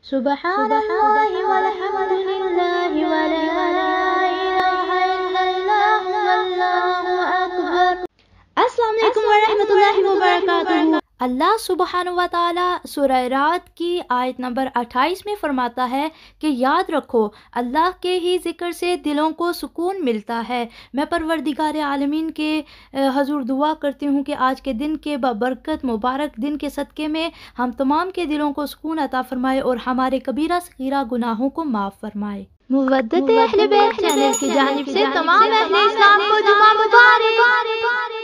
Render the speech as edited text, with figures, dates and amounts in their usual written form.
सुब्हानल्लाहि वल्हम्दुलिल्लाहि वला इलाहा इल्लल्लाहु वल्लाहु अकबर। अस्सलाम वालेकुम वरहमतुल्लाहि वबरकातुहू। अल्लाह सुब्हानहु व तआला सूरह रात की आयत नंबर 28 में फरमाता है कि याद रखो अल्लाह के ही ज़िक्र से दिलों को सुकून मिलता है। मैं परवरदिगार आलमीन के हजूर दुआ करती हूँ कि आज के दिन के बबरकत मुबारक दिन के सदक़े में हम तमाम के दिलों को सुकून अता फरमाए और हमारे कबीरा सगीरा गुनाहों को माफ़ फरमाए। मुवद्दत अहले बैत चैनल की जानिब से तमाम अहले इस्लाम को जुमा मुबारक।